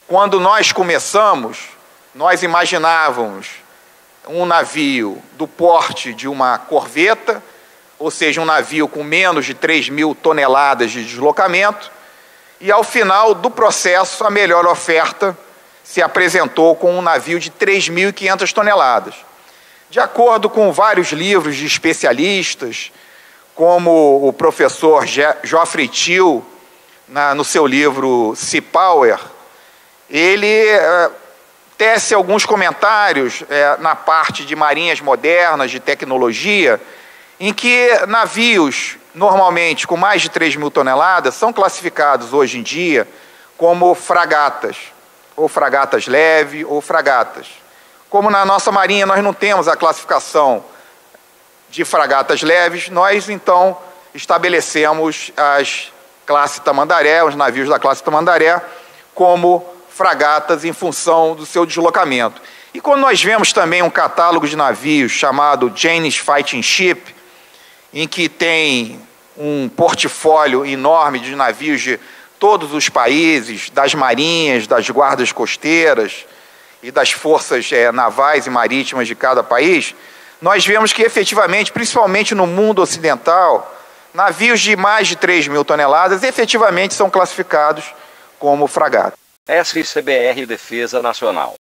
Quando nós começamos, nós imaginávamos um navio do porte de uma corveta, ou seja, um navio com menos de 3.000 toneladas de deslocamento, e ao final do processo a melhor oferta se apresentou com um navio de 3.500 toneladas. De acordo com vários livros de especialistas, como o professor Geoffrey Teal, no seu livro Sea Power, ele tece alguns comentários na parte de marinhas modernas, de tecnologia, em que navios, normalmente com mais de 3.000 toneladas, são classificados hoje em dia como fragatas, ou fragatas leve, ou fragatas. Como na nossa marinha nós não temos a classificação de fragatas leves, nós então estabelecemos as classe Tamandaré, os navios da classe Tamandaré, como fragatas em função do seu deslocamento. E quando nós vemos também um catálogo de navios chamado Jane's Fighting Ship, em que tem um portfólio enorme de navios de todos os países, das marinhas, das guardas costeiras e das forças navais e marítimas de cada país, nós vemos que efetivamente, principalmente no mundo ocidental, navios de mais de 3.000 toneladas efetivamente são classificados como fragatas. SCBR Defesa Nacional.